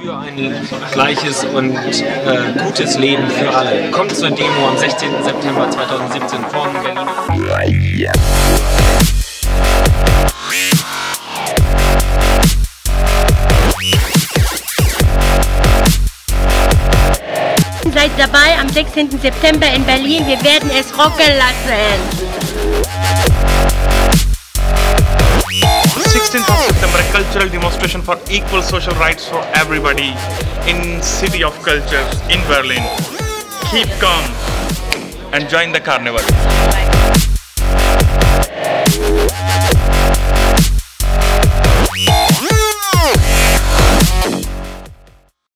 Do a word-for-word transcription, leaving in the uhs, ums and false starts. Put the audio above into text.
für ein gleiches und äh, gutes Leben für alle. Kommt zur Demo am sechzehnten September zweitausendsiebzehn vorm Berlin. Seid dabei am sechzehnten September in Berlin. Wir werden es rocken lassen. sixteenth of September, a cultural demonstration for equal social rights for everybody in City of Cultures in Berlin. Keep calm and join the carnival.